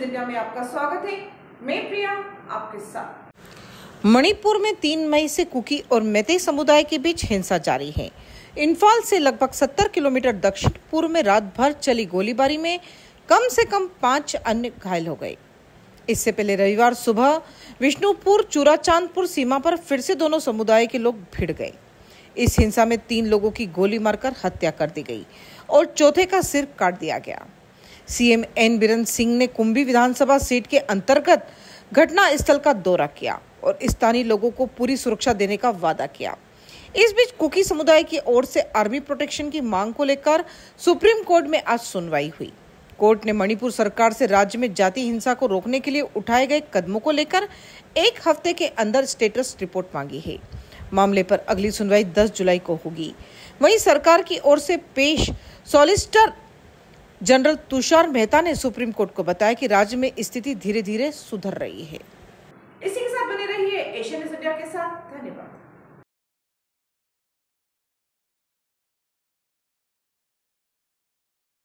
India में आपका स्वागत है। मैं प्रिया आपके साथ। मणिपुर में 3 मई से कुकी और मैते समुदाय के बीच हिंसा जारी है। इंफाल से लगभग 70 किलोमीटर दक्षिण पूर्व में रात भर चली गोलीबारी में कम से कम 5 अन्य घायल हो गए। इससे पहले रविवार सुबह विष्णुपुर चूराचांदपुर सीमा पर फिर से दोनों समुदाय के लोग भिड़ गए। इस हिंसा में 3 लोगों की गोली मारकर हत्या कर दी गई और चौथे का सिर काट दिया गया। सीएम एन बीरेन सिंह ने कुंभी विधानसभा सीट के अंतर्गत घटना स्थल का दौरा किया और स्थानीय लोगों को पूरी सुरक्षा देने का वादा किया। इस बीच कुकी समुदाय की ओर से आर्मी प्रोटेक्शन की मांग को लेकर सुप्रीम कोर्ट में आज सुनवाई हुई। कोर्ट ने मणिपुर सरकार से राज्य में जाति हिंसा को रोकने के लिए उठाए गए कदमों को लेकर 1 हफ्ते के अंदर स्टेटस रिपोर्ट मांगी है। मामले पर अगली सुनवाई 10 जुलाई को होगी। वहीं सरकार की ओर से पेश सॉलिसिटर जनरल तुषार मेहता ने सुप्रीम कोर्ट को बताया कि राज्य में स्थिति धीरे धीरे सुधर रही है। इसी के साथ बने रहिए एशियन न्यूज़ इंडिया के साथ। धन्यवाद।